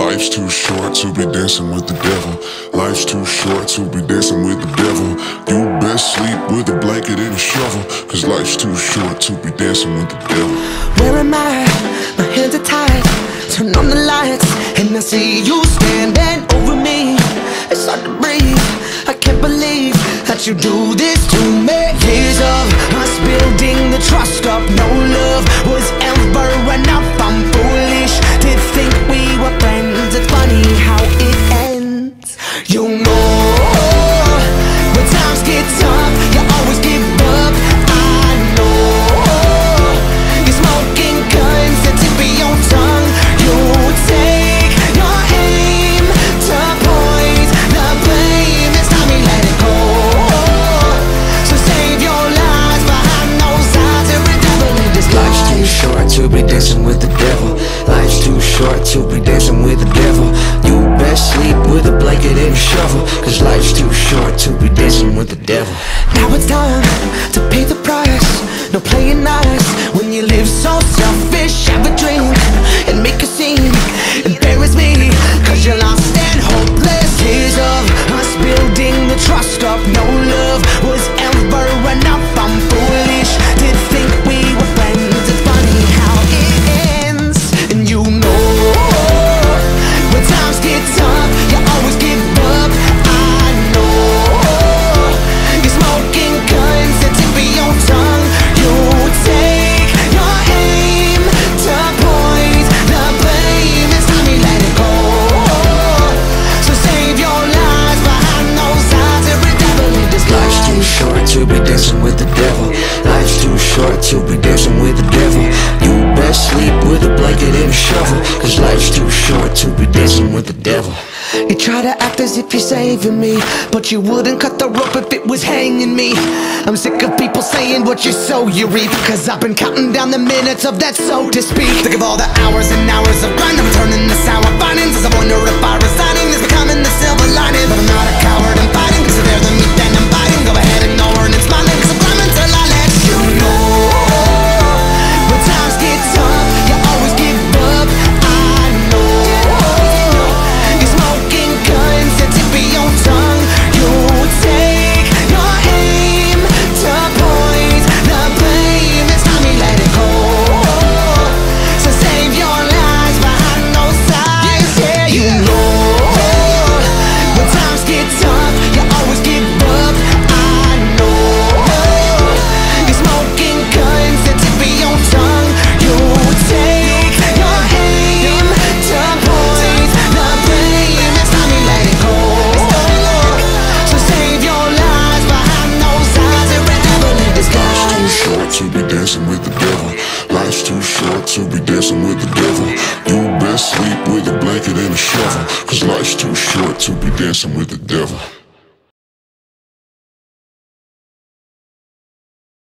Life's too short to be dancing with the devil. Life's too short to be dancing with the devil. You best sleep with a blanket and a shovel, cause life's too short to be dancing with the devil. Where am I? My hands are tied. Turn on the lights and I see you standing over me. It's hard to breathe, I can't believe that you do this to me. Years of us building the trust up, no love was ever enough. I'm foolish to think we were friends. It's funny how it ends. You know, when times get tough, you always give up. I know, you're smoking guns, the tip of your tongue. You take your aim to point the blame. It's time we let it go. So save your lies behind those eyes. Every devil in this life. Life's too short to be dancing with the devil. Life's too short to be dancing with the devil. You best sleep with a blanket and a shovel, cause life's too short to be dancing with the devil. Now it's time to pay the price. No playing nice when you live so selfish. Have a drink and make a scene. Embarrass me cause you're lost and hopeless. Years of us building the trust up, no love was ever enough. I'm foolish to think we were friends. It's funny how it ends. And you know, when times get tough, you always give up. I know, you're smoking guns, the tip of your tongue. You take your aim to point the blame. It's time we let it go. So save your lies behind those eyes. Every devil in this Life's too short to be dancing with the devil. Life's too short to be dancing with the devil. You best sleep with a blanket and a shovel, cause life's too short to be dancing with the devil. You try to act as if you're saving me, but you wouldn't cut the rope if it was hanging me. I'm sick of people saying what you sow you reap, cause I've been counting down the minutes of that so to speak. Think of all the hours and hours of grind I'm turning to sour findings, as I wonder if I resigning is becoming the silver lining. But I'm not a coward, I'm fighting, cause they're the meat that I'm biting. Go ahead and ignore and it's smiling, cause I'm climbing till I let you know. When times get tough, you always give up. I know, you're smoking guns, the tip of your tongue. You take your aim to point the blame. It's time we let it go. So save your lies behind those eyes. Yeah, you know, when times get tough, you always give up. I know, you're smoking guns, the tip of your tongue. You take your aim to point the blame. It's time we let it go. So save your lies behind those eyes. Every devil in this Life's too life. short to be dancing with the devil. Life's too short to be dancing with the devil. You best sleep with a blanket and a shovel, cause life's too short to be dancing with the devil.